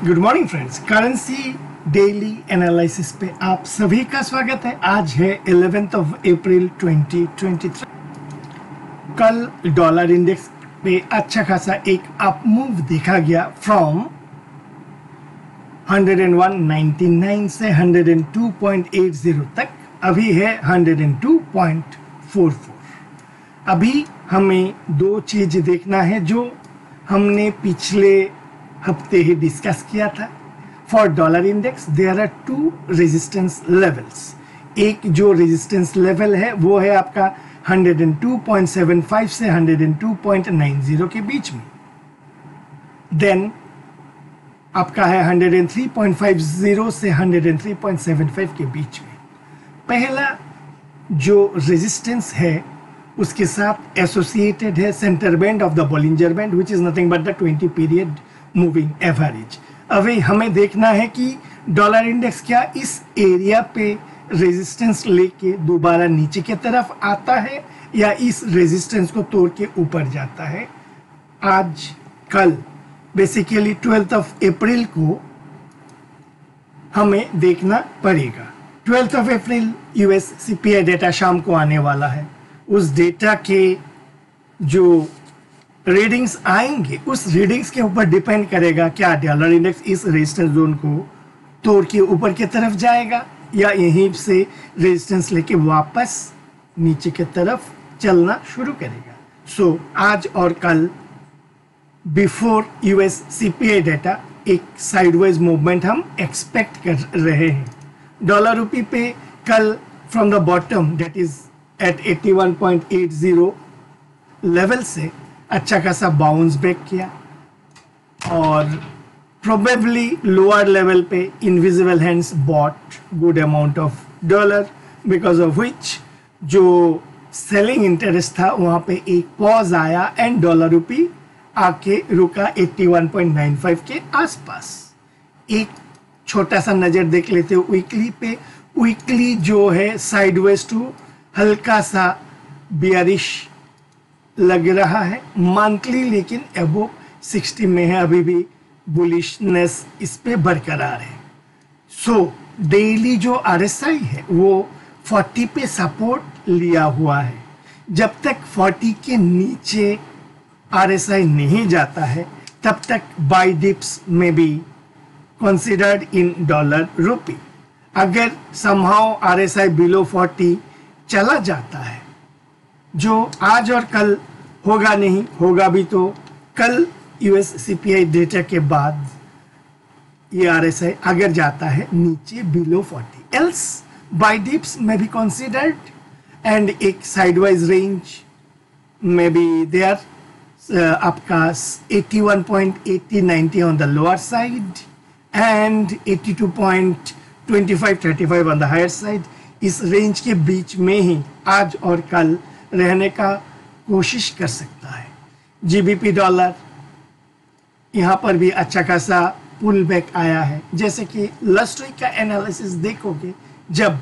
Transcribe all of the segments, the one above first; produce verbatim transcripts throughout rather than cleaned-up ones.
Good morning friends, currency daily analysis पे आप सभी का स्वागत है। आज है eleventh of April twenty twenty three. कल डॉलर इंडेक्स पे अच्छा खासा एक अप मूव देखा गया from one hundred one ninety nine से one hundred two point eight zero तक। अभी है one hundred two point four four. अभी हमें दो चीज देखना है जो हमने पिछले हफ्ते ही डिस्कस किया था। For dollar index there are two resistance levels. एक जो रेजिस्टेंस लेवल है वो है आपका one hundred two point seven five से one hundred two point nine zero के बीच में। देन आपका है one hundred three point five zero से one hundred three point seven five के बीच में। पहला जो रेजिस्टेंस है उसके साथ एसोसिएटेड है centre band of the Bollinger band which is nothing but the twenty period moving average. अभी हमें देखना है कि डॉलर इंडेक्स क्या इस एरिया पे रेजिस्टेंस लेके दोबारा नीचे की तरफ आता है या इस रेजिस्टेंस को तोड़ के ऊपर जाता है। आज कल बेसिकली ट्वेल्थ ऑफ अप्रैल को हमें देखना पड़ेगा। Twelfth of April US CPI data शाम को आने वाला है। उस डेटा के जो रीडिंग्स आएंगे उस रीडिंग्स के ऊपर डिपेंड करेगा क्या डॉलर इंडेक्स इस रेजिस्टेंस जोन को तोड़ के ऊपर की तरफ जाएगा या यहीं से रेजिस्टेंस लेके वापस नीचे की तरफ चलना शुरू करेगा। सो so, आज और कल बिफोर यूएस सीपीआई डेटा एक साइडवेज मूवमेंट हम एक्सपेक्ट कर रहे हैं। डॉलर रुपी पे कल from the bottom that is at eighty one point eight zero level से अच्छा खासा बाउंस बैक किया और प्रोबेबली लोअर लेवल पे invisible hands bought good amount of dollar because of which जो सेलिंग इंटरेस्ट था वहाँ पे एक पॉज आया एंड डॉलर रुपी आके रुका eighty one point nine five के आसपास। एक छोटा सा नज़र देख लेते हो वीकली पे। वीकली जो है साइडवेज टू हल्का सा बियरिश लग रहा है। मंथली लेकिन अबो सिक्सटी में है, अभी भी बुलिशनेस इस पे बरकरार है। सो डेली जो आरएसआई है वो फोर्टी पे सपोर्ट लिया हुआ है। जब तक फोर्टी के नीचे आरएसआई नहीं जाता है तब तक बाय डिप्स में be considered in dollar rupee. अगर समहाउ आरएसआई बिलो फोर्टी चला जाता है, जो आज और कल होगा नहीं, होगा भी तो कल यूएस सीपीआई डेटा के बाद ये आरएसआई अगर जाता है नीचे below forty else buy dips में भी कंसिडर्ड एंड एक साइडवाइज रेंज में भी देयर आपका eighty one point eighty ninety on the lower side and eighty two point twenty five thirty five on the higher side. इस range के बीच में ही आज और कल रहने का कोशिश कर सकता है। जीबीपी डॉलर यहाँ पर भी अच्छा खासा पुल बैक आया है। जैसे कि लास्ट वीक का एनालिसिस देखोगे, जब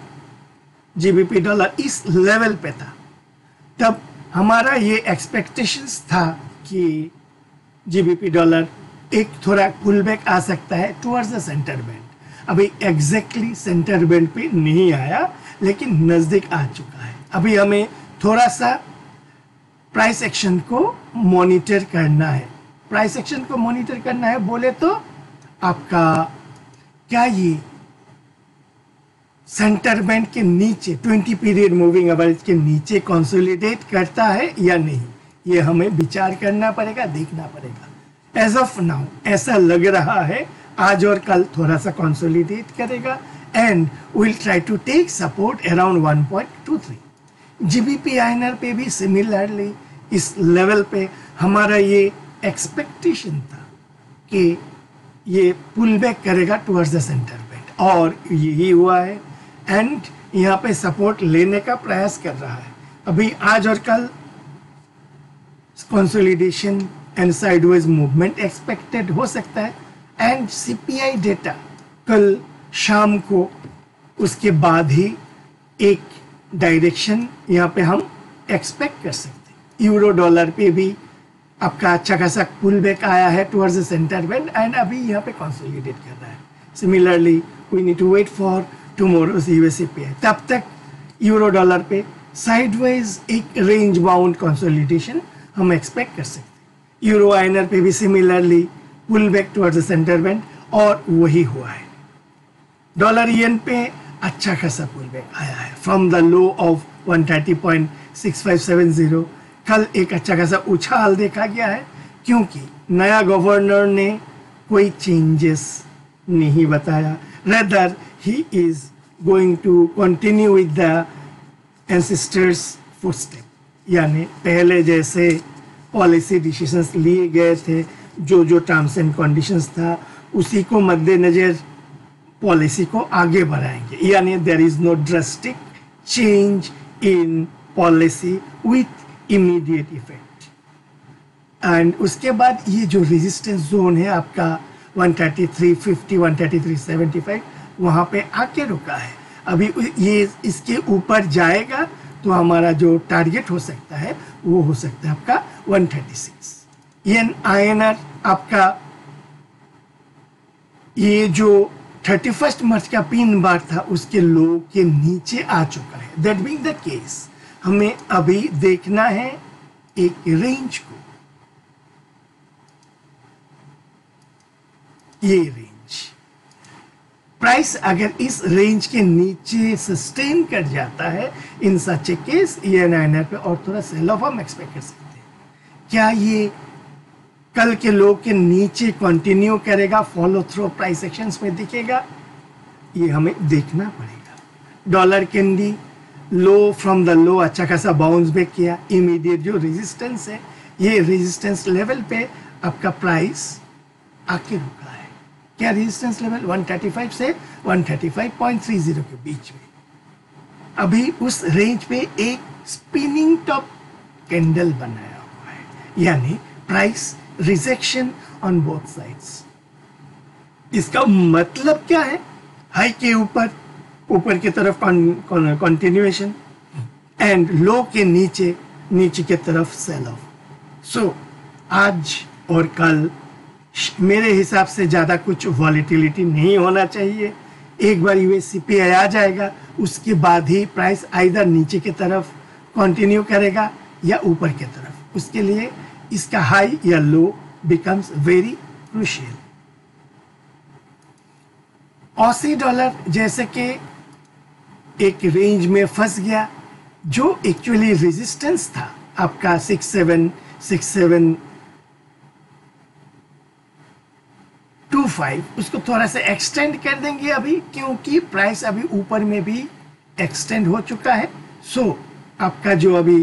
जीबीपी डॉलर इस लेवल पे था तब हमारा ये एक्सपेक्टेशंस था कि जीबीपी डॉलर एक थोड़ा पुल बैक आ सकता है टुवर्ड्स द सेंटर बैंड। अभी एग्जैक्टली सेंटर बैंड पे नहीं आया लेकिन नज़दीक आ चुका है। अभी हमें थोड़ा सा प्राइस एक्शन को मॉनिटर करना है। प्राइस एक्शन को मॉनिटर करना है बोले तो आपका क्या ये सेंटर बैंड के नीचे ट्वेंटी पीरियड मूविंग एवरेज के नीचे कंसोलिडेट करता है या नहीं, ये हमें विचार करना पड़ेगा, देखना पड़ेगा। एज ऑफ नाउ ऐसा लग रहा है आज और कल थोड़ा सा कंसोलिडेट करेगा and will try to take support around one point two three. GBP INR पे भी सिमिलरली इस लेवल पे हमारा ये एक्सपेक्टेशन था कि ये पुल बैक करेगा टुवर्ड्स द सेंटर बैंड और यही हुआ है एंड यहाँ पे सपोर्ट लेने का प्रयास कर रहा है। अभी आज और कल consolidation and sideways movement expected हो सकता है एंड सीपीआई डेटा कल शाम को उसके बाद ही एक डायरेक्शन यहाँ पे हम एक्सपेक्ट कर सकते हैं। यूरो डॉलर पे भी आपका अच्छा खासा पुल बैक आया है towards the centre band and अभी यहाँ पे कंसोलिडेट कर रहा है. Similarly we need to wait for tomorrow's US CPI. तब तक यूरो डॉलर पे साइडवेज एक रेंज बाउंड कंसोलिडेशन हम एक्सपेक्ट कर सकते हैं. यूरो आईएनआर पे भी similarly pull back towards the centre band और वही हुआ है. डॉलर येन पे अच्छा खासा पुल बैक आया है from the low of one thirty point six five seven zero. कल एक अच्छा खासा उछाल देखा गया है क्योंकि नया गवर्नर ने कोई चेंजेस नहीं बताया. Rather he is going to continue with the ancestors footstep, यानी पहले जैसे पॉलिसी डिसीजंस लिए गए थे, जो जो टर्म्स एंड कंडीशंस था उसी को मद्देनजर पॉलिसी को आगे बढ़ाएंगे. यानी there is no drastic change in policy with immediate effect. And उसके बाद ये जो रेजिस्टेंस जोन है आपका one thirty three fifty, one thirty three seventy five, वहाँ पे आके रुका है. अभी ये इसके ऊपर जाएगा तो हमारा जो टारगेट हो सकता है वो हो सकता है आपका one thirty six. Yen INR आपका ये जो थर्टी फर्स्ट मार्च का पिन बार था उसके लो के नीचे आ चुका है. दैट बीइंग द केस हमें अभी देखना है एक रेंज को. ये रेंज प्राइस अगर इस रेंज के नीचे सस्टेन कर जाता है, in such a case yen INR पे और थोड़ा सेल ऑफ हम एक्सपेक्ट कर सकते हैं. क्या ये कल के लो के नीचे कंटिन्यू करेगा, फॉलो थ्रू प्राइस एक्शंस में दिखेगा, ये हमें देखना पड़ेगा. Dollar candy low from the low अच्छा खासा बाउंस बैक किया. इमीडिएट जो रेजिस्टेंस है, ये रेजिस्टेंस लेवल पे आपका प्राइस आके रुका है. क्या resistance level one thirty five से one thirty five point three zero के बीच में. अभी उस रेंज पे एक स्पिनिंग टॉप कैंडल बनाया हुआ है, यानी price rejection on both sides. इसका मतलब क्या है? हाई के ऊपर ऊपर की तरफ कंटिन्यूएशन एंड लो के नीचे नीचे की तरफ सेल ऑफ. सो आज और कल मेरे हिसाब से ज़्यादा कुछ वॉलेटिलिटी नहीं होना चाहिए. एक बार यूएससीपीआई आ जाएगा उसके बाद ही प्राइस आइदर नीचे की तरफ कंटिन्यू करेगा या ऊपर की तरफ. उसके लिए इसका हाई या low becomes very crucial. Aussie dollar जैसे कि एक रेंज में फंस गया, जो एक्चुअली रेजिस्टेंस था आपका six seven six seven two five, उसको थोड़ा सा एक्सटेंड कर देंगे अभी, क्योंकि प्राइस अभी ऊपर में भी एक्सटेंड हो चुका है. सो so, आपका जो अभी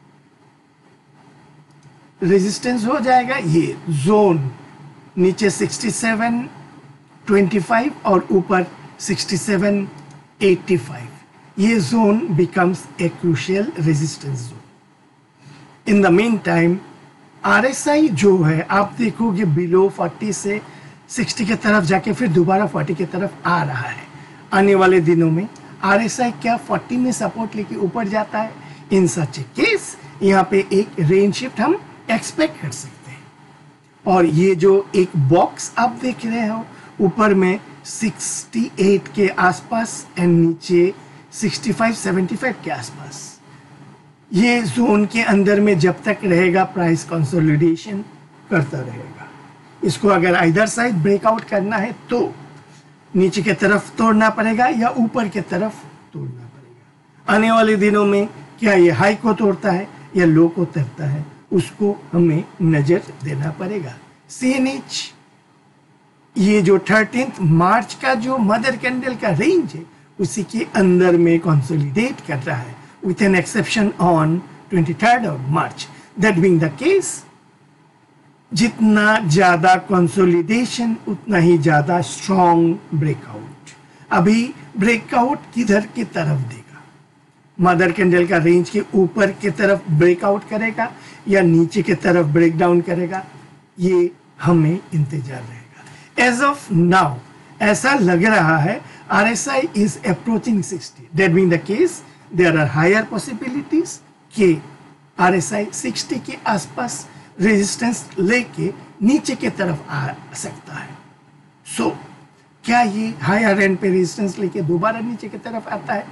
रेजिस्टेंस हो जाएगा ये जोन नीचे सिक्सटी सेवन ट्वेंटी फाइव और ऊपर सिक्सटी सेवन एटी फाइव. ये zone becomes a crucial resistance zone. In the mean time RSI जो है आप देखोगे बिलो फोर्टी से सिक्सटी की तरफ जाके फिर दोबारा फोर्टी की तरफ आ रहा है. आने वाले दिनों में आरएसआई क्या फोर्टी में सपोर्ट लेके ऊपर जाता है? इन सच ए केस यहाँ पे एक रेंज शिफ्ट हम एक्सपेक्ट कर सकते हैं. और ये जो एक बॉक्स आप देख रहे हो ऊपर में सिक्सटी एट के आसपास एंड नीचे सिक्सटी फाइव सेवेंटी फाइव के आसपास, ये जोन के अंदर में जब तक रहेगा प्राइस कंसोलिडेशन करता रहेगा. इसको अगर आइदर साइड ब्रेकआउट करना है तो नीचे की तरफ तोड़ना पड़ेगा या ऊपर की तरफ तोड़ना पड़ेगा. आने वाले दिनों में क्या ये हाई को तोड़ता है या लो को तोड़ता है, उसको हमें नजर देना पड़ेगा. सीएनएच ये जो थर्टीन्थ मार्च का जो मदर कैंडल का रेंज है उसी के अंदर में कंसोलिडेट कर रहा है, with an exception on twenty-third of March. That being the case, जितना ज़्यादा कंसोलिडेशन उतना ही ज़्यादा स्ट्रॉन्ग ब्रेकआउट. अभी ब्रेकआउट किधर की तरफ देगा? मदर कैंडल का रेंज के ऊपर की तरफ ब्रेकआउट करेगा या नीचे की तरफ ब्रेकडाउन करेगा, ये हमें इंतजार रहेगा. एज ऑफ नाउ ऐसा लग रहा है RSI is approaching sixty. That being the case there are higher possibilities कि आरएसआई सिक्सटी के आसपास रेजिस्टेंस लेके नीचे की तरफ आ सकता है। सो so, क्या ये हायर एंड पे रेजिस्टेंस लेके दोबारा नीचे की तरफ आता है,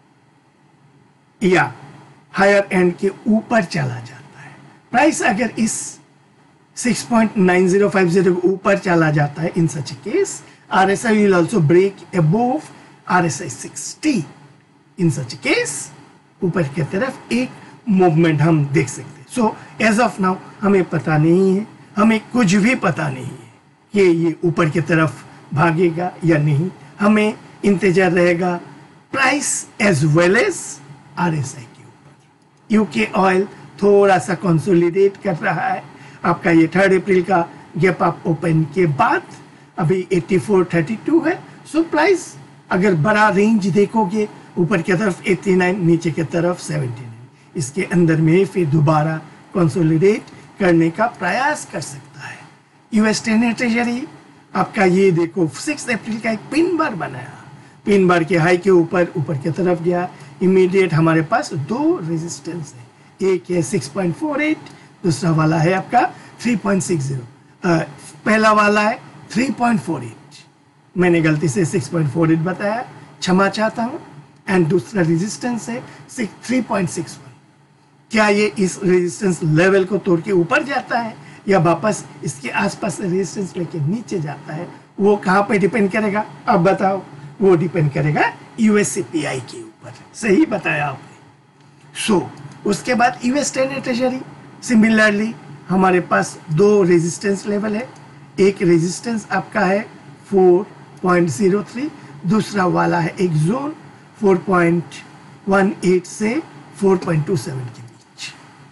या हायर एंड के ऊपर चला जाता है? प्राइस अगर इस six point nine zero five zero के ऊपर चला जाता है, in such a case R S I will also break above R S I sixty. In such a case, ऊपर की तरफ एक मूवमेंट हम देख सकते हैं। सो एज ऑफ नाउ हमें पता नहीं है, हमें कुछ भी पता नहीं है कि ये ऊपर की तरफ भागेगा या नहीं। हमें इंतजार रहेगा price as well as R S I के ऊपर। यूके ऑयल थोड़ा सा कंसोलिडेट कर रहा है। आपका ये थर्ड अप्रैल का गैप अप ओपन के बाद अभी एटी फोर थर्टी टू है। सो प्राइस अगर बड़ा रेंज देखोगे, ऊपर की तरफ एटी नाइन, नीचे की तरफ सेवेंटी नाइन, इसके अंदर में फिर दोबारा कंसोलिडेट करने का प्रयास कर सकता है। यूएस टेन ट्रेजरी आपका ये देखो सिक्स अप्रैल का एक पिन बार बनाया, पिन बार के हाई के ऊपर ऊपर की तरफ गया। इमीडिएट हमारे पास दो रेजिस्टेंस है, एक है सिक्स पॉइंट फोर एट, दूसरा वाला है आपका थ्री पॉइंट सिक्स ज़ीरो। पहला वाला है थ्री पॉइंट फोर एट, मैंने गलती से सिक्स पॉइंट फोर एट बताया, क्षमा चाहता हूँ। एंड दूसरा रेजिस्टेंस है थ्री पॉइंट सिक्स वन। क्या ये इस रेजिस्टेंस लेवल को तोड़ के ऊपर जाता है या वापस इसके आसपास रेजिस्टेंस लेके नीचे जाता है? वो कहाँ पे डिपेंड करेगा, अब बताओ? वो डिपेंड करेगा यूएस सीपीआई के ऊपर। सही बताया आपने। सो so, उसके बाद यूएस टेन ट्रेजरी सिमिलरली हमारे पास दो रेजिस्टेंस लेवल है। एक रेजिस्टेंस आपका है फोर पॉइंट ज़ीरो थ्री, दूसरा वाला है एक zone four point one eight से फोर पॉइंट टू सेवन के बीच।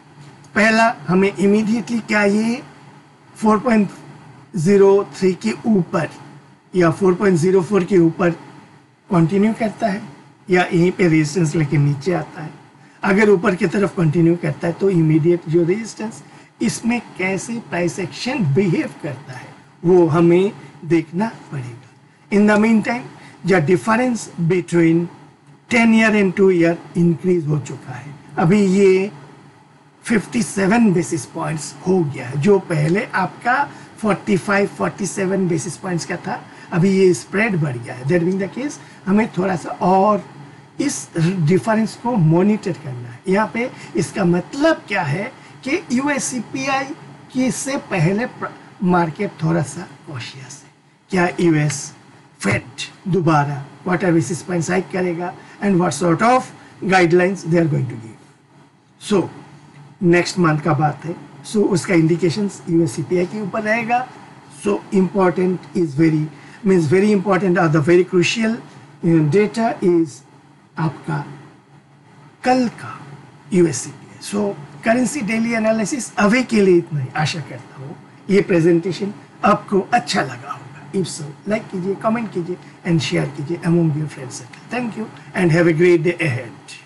पहला हमें इमीडिएटली क्या ये फोर पॉइंट ज़ीरो थ्री के ऊपर या फोर पॉइंट ज़ीरो फोर के ऊपर कंटिन्यू करता है या यहीं पे रेजिस्टेंस लेके नीचे आता है? अगर ऊपर की तरफ कंटिन्यू करता है तो इमीडिएट जो रेजिस्टेंस, इसमें कैसे प्राइस एक्शन बिहेव करता है वो हमें देखना पड़ेगा। इन द मीन टाइम जो difference between ten year and two year increase हो चुका है। अभी ये फिफ्टी सेवन बेसिस पॉइंट्स हो गया है, जो पहले आपका forty five forty seven basis points का था, अभी ये स्प्रेड बढ़ गया है। दैट बीइंग द केस हमें थोड़ा सा और इस डिफरेंस को मॉनिटर करना है। यहाँ पे इसका मतलब क्या है कि यूएस सीपीआई की से पहले मार्केट थोड़ा सा कॉशियस है। क्या यूएस फेड दोबारा क्वार्टर बेसिस पॉइंट्स हाइक करेगा and what sort of guidelines they are going to give? So next month का बात है। सो so, उसका इंडिकेशंस यूएस सीपीआई के ऊपर रहेगा। So important is very means very important और the very crucial data is आपका कल का US CPI. So currency daily analysis अभी के लिए इतना ही। आशा करता हूँ ये प्रेजेंटेशन आपको अच्छा लगा होगा। इफ सो लाइक कीजिए, कमेंट कीजिए एंड शेयर कीजिए among your friends. Thank you and have a great day ahead.